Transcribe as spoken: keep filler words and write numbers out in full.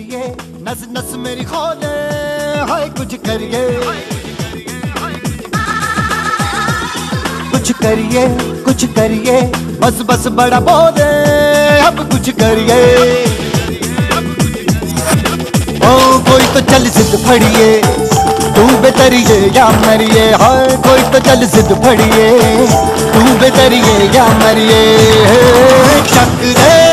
करिए, नस नस मेरी खोले, हाय कुछ करिए, कुछ करिए कुछ करिए, बस बस बड़ा बोले, अब कुछ करिए। ओ कोई तो चल सिद्ध फड़िए, तू बेतरिए या मरिए, हाय कोई तो चल सिद्ध फड़िए, तू बेतरिए या मरिए। शक रे